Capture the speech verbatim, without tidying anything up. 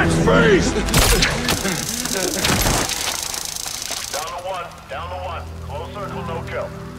Relax, freeze! Down to one, down to one. Close circle, no kill.